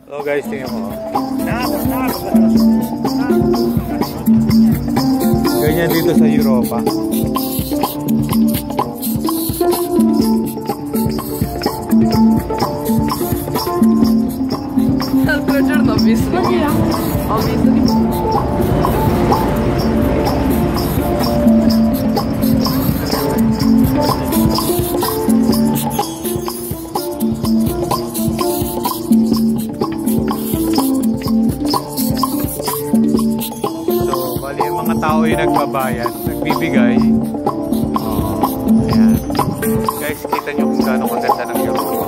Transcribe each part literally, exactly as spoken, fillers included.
Hello guys, tingnan mo. Ganyan dito sa Europa. Altro giorno ho visto. Ho visto di tao yung nagbabayad, nagbibigay. Oh, ayan. Guys, kita nyo kung gaano maganda ng Europa.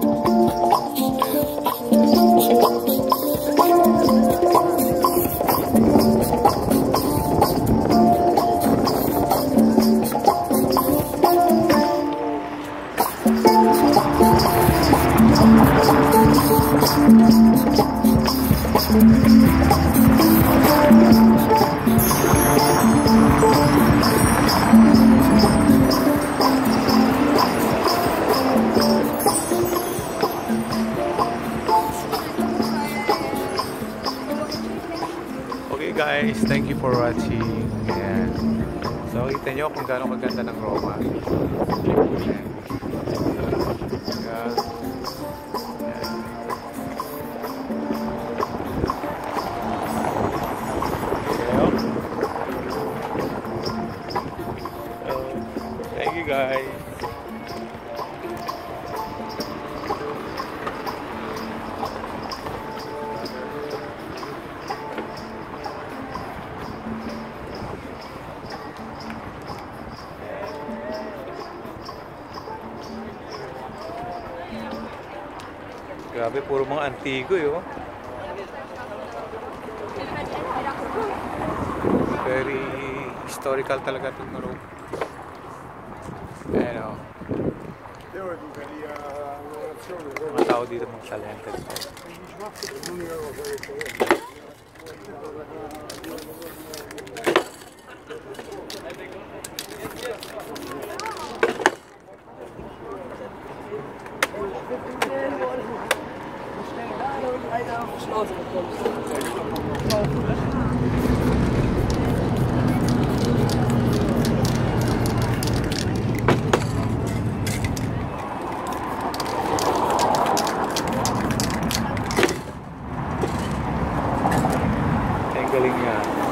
Okay guys, thank you for watching. Ayan. So kita nyo kung gaano kaganda ng Roma. Ayan. Ayan. So, thank you guys. Grabe, puro mga antigo yun. Very historical talaga itong Rome. Ayan o. Mga tao dito magsalenta dito. Ang galing nga.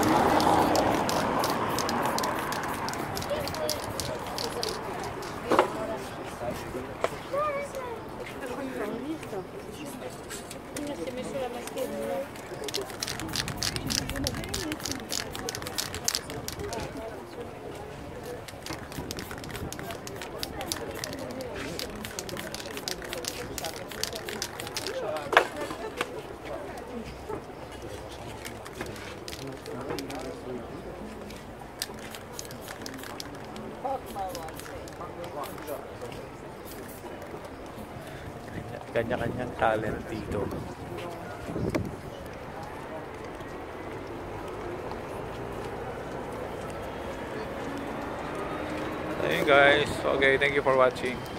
Kanya-kanyang talent dito. Hey guys, okay, thank you for watching.